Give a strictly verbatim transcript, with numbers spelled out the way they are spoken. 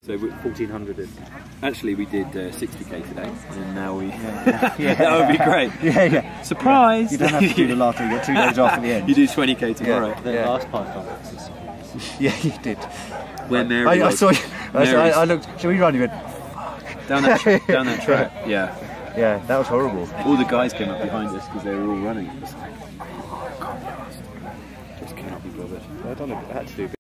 So we're fourteen hundred in. Actually, we did uh, sixty K today, and now we. Yeah, yeah. That would be great. Yeah, yeah. Surprise! You don't have to do the last one. You got two days off at the end. You do twenty K tomorrow. Yeah. The Yeah. last Python exercise. Yeah, you did. Where Mary I, I saw you. I, saw, I, I looked. Shall we run? You went. down that tra down that track. Yeah. Yeah, that was horrible. All the guys came up behind us because they were all running. It was like, oh, God, just cannot be bothered. I don't know. I had to do.